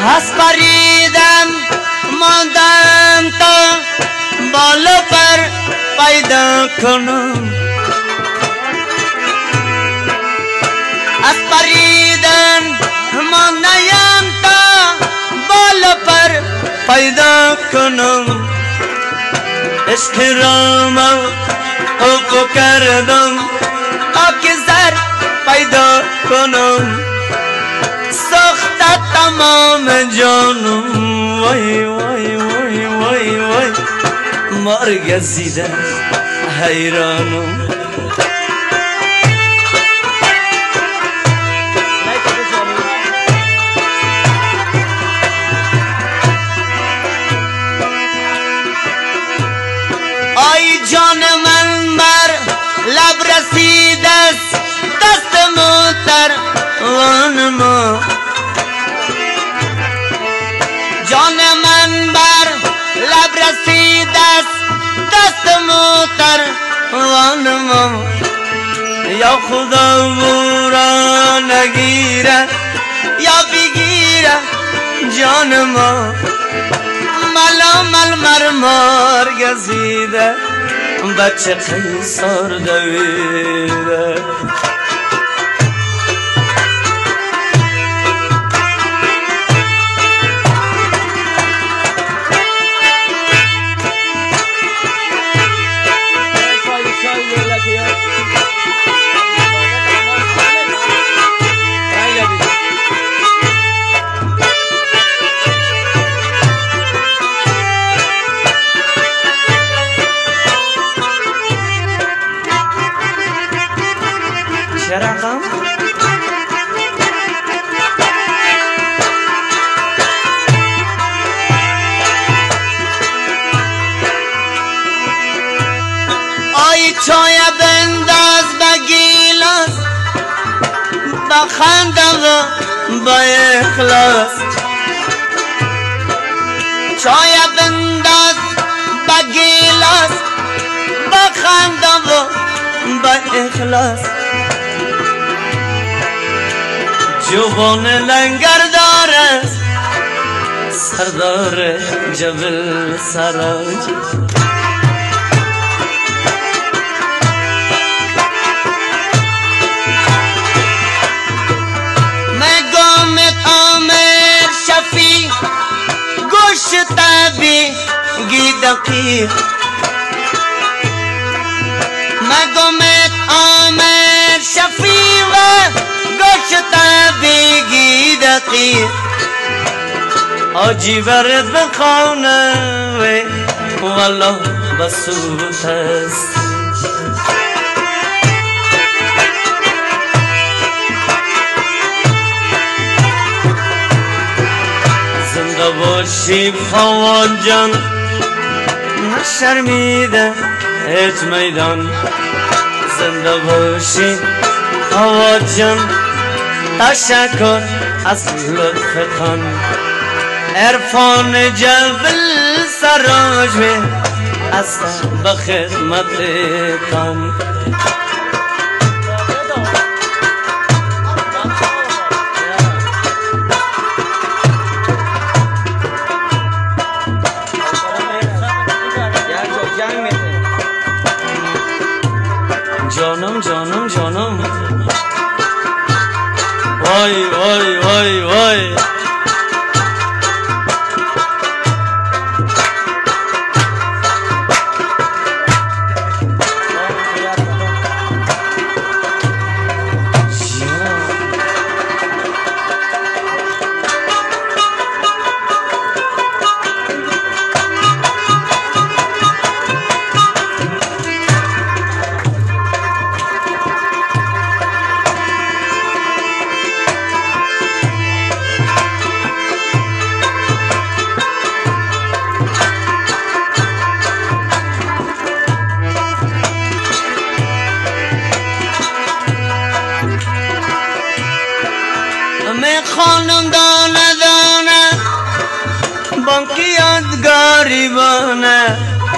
از پریدم ماندم تا بالا پر پیدا کنم از پریدم ماندم تا بالا پر پیدا کنم عشق رامم افو کردم آک زر پیدا کنم سخت تمام جانم وای وای وای وای وای مرگ زیده حیرانم آی جان من بر لب رسید است دست موتر وانما جان من بر لب رسید است دست موتر وانما یا خدا بورا نگیره یا بگیره جان ما ملامل مرمار گزیده بچه قیصر دویده رقم آی چای بنداز به گیلاس بخنده و با اخلاص چای بنداز به گیلاس بخنده و با اخلاص جوان لنگر داره سردار جبل سراج مگامت آمر شفی گوش تبی گیدقی مگامت آمر شفی و گوشت بیگی دقیق آجی برد بخانه والله بسوط است زنده باشی فواد جان نشرمیده هیچ میدان زنده باشی فواد جان تشکر از لطفتان عرفان جبل سراج میں است بخدمتتان جانم جانم جانم وای وای وای وای خانم دانه دانه بانکی یادگاری بانه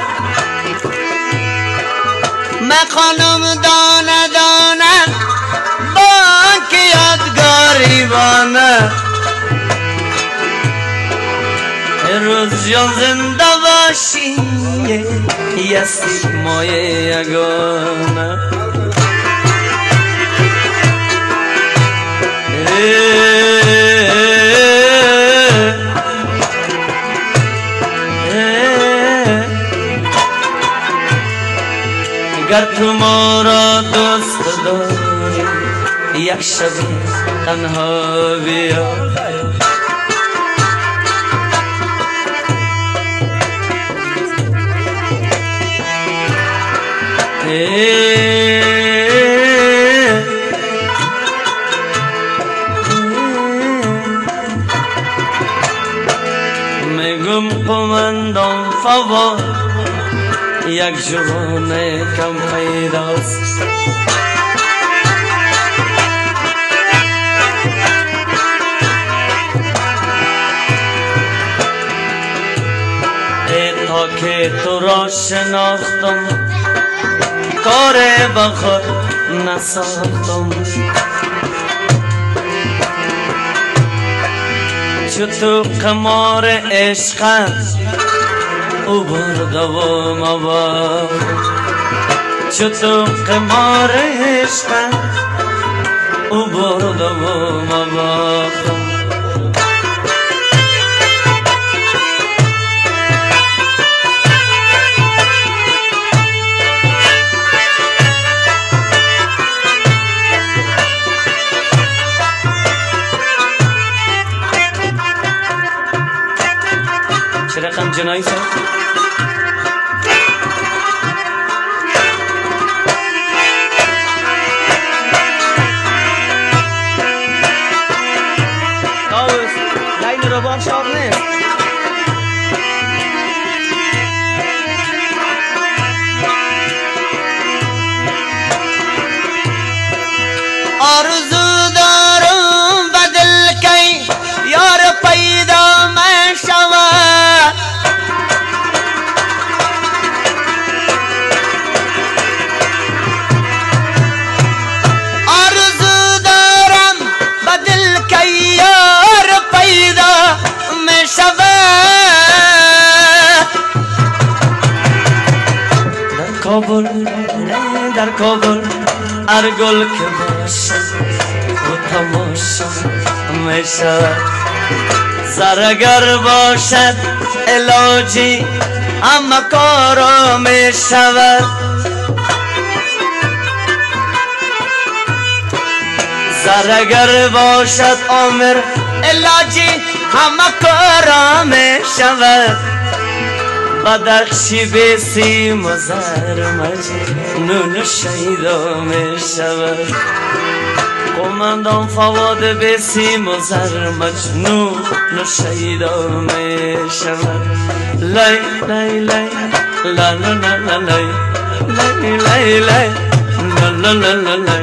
من خانم دانه دانه بانکی یادگاری بانه جان زنده باشی یستی مایه یگانه گر تو ما را دوست داری یک شب تنها بیا میگم قمندان فوار یک جوان کم پیداست ای تا که تو را شناختم کار بخور نساختم چو تو قمار عشقت او برده و مباخت چو تو قمار عشقت او برده و مباخت چه رقم جنایی سر؟ داوز لین رو بام شاب نیست آرزو دارم بدل کی یار پیدا من شود آرزو دارم بدل کی یار پیدا من شود در کابل در کابل ارگل که باشد و تماشا می شود زرگر باشد علاجی اما کارا می شود زرگر باشد عامر علاجی همه کارا می شود بدخشی به سیم و زرمج نون شیدا می شود قمندان فواد به سیم و زرمج نون شیدا می شود لای لای لای لا لا لا لا لای لای لای لای لا لا لا لا لای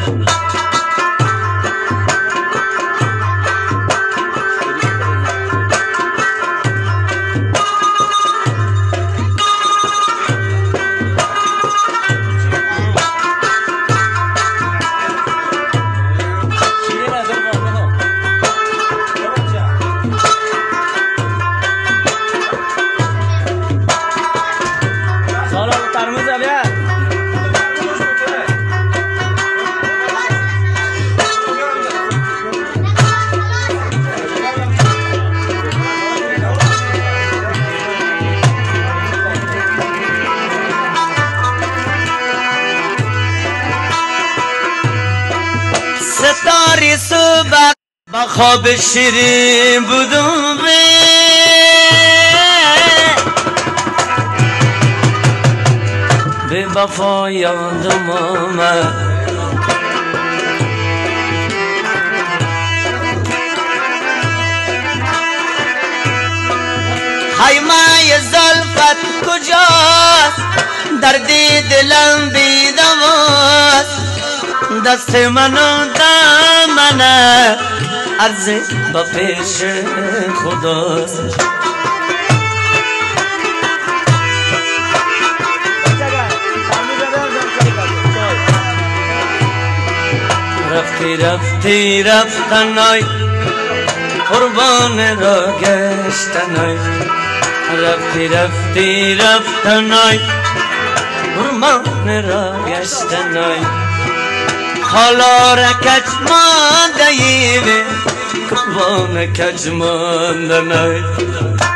ستاره صبح با خواب شیرین بودم به وفا یادم آمد خیمه زلفت کجاست درد دلم بیدواست دست منو دامنه عرض با پیش خداست رفتی رفتی رفتنای قربان را گشتنای رفتی رفتی رفتنای برمان را گشتنای حالا را کج مانده ایوه وان کج مانده نای